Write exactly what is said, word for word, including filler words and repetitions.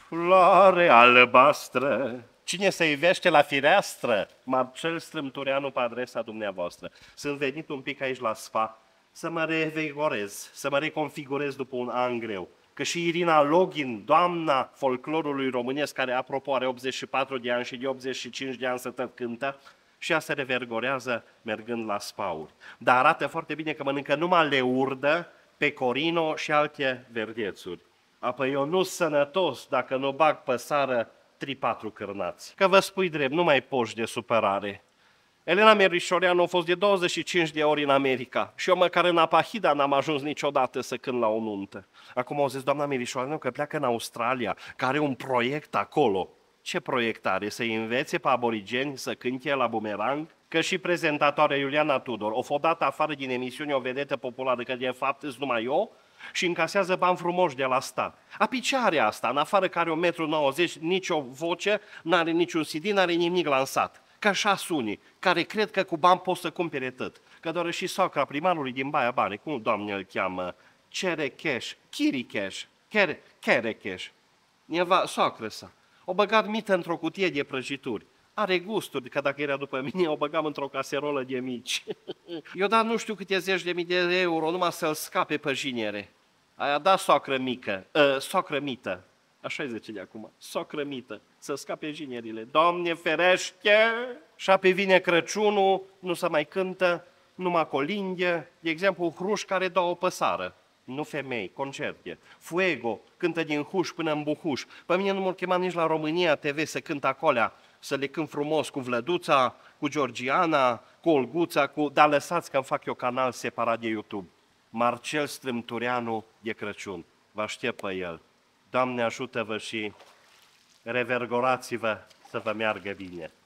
Floare albastră, cine se ivește la fireastră? Marcel Strâmtureanu pe adresa dumneavoastră. Sunt venit un pic aici la Sfa să mă revigorez, să mă reconfigurez după un an greu. Că și Irina Login, doamna folclorului românesc, care apropo are optzeci și patru de ani și de optzeci și cinci de ani să tot cântă, și ea se revergorează mergând la spauri. Dar arată foarte bine că mănâncă numai leurdă, pecorino și alte verdețuri. Apoi eu nu sănătos dacă nu bag pe sară trei patru cârnați. Că vă spui drept, nu mai poși de supărare. Elena Merișoreanu a fost de douăzeci și cinci de ori în America și eu măcar în Apahida n-am ajuns niciodată să cânt la o nuntă. Acum au zis doamna Merișoreanu că pleacă în Australia, că are un proiect acolo. Ce proiect are? Să învețe pe aborigeni să cânte la bumerang? Că și prezentatoarea Iuliana Tudor o fost dată afară din emisiune o vedetă populară, că de fapt îți numai eu, și încasează bani frumoși de la stat. Api ce are asta? În afară că are un metru nouăzeci, nicio voce, n-are niciun C D, n-are nimic lansat. Ca așa unii, care cred că cu bani pot să cumpere tot. Că doar și socra primarului din Baia Mare, cum doamne îl cheamă? Cerecheș, Chiricheș, Cherecheș. Eva, socră sa. O băgat mită într-o cutie de prăjituri. Are gusturi, că dacă era după mine, o băgam într-o caserolă de mici. Eu dat nu știu câte zeci de mii de euro numai să-l scape pe jinere. Aia da socră mică, uh, socră mită. Așa-i zice de acum, socră mită, să scape jinerile. Doamne ferește! Și apoi vine Crăciunul, nu se mai cântă, numai colindie. De exemplu, Hruș care dă o păsară. Nu femei, concerte. Fuego cântă din Huș până în Buhuș. Pe mine nu m-au chemat nici la România T V să cânt acolea, să le cânt frumos cu Vlăduța, cu Georgiana, cu Olguța, cu... dar lăsați că îmi fac eu canal separat de YouTube. Marcel Strâmtureanu de Crăciun. Vă aștept pe el. Doamne ajută-vă și revergorați-vă să vă meargă bine.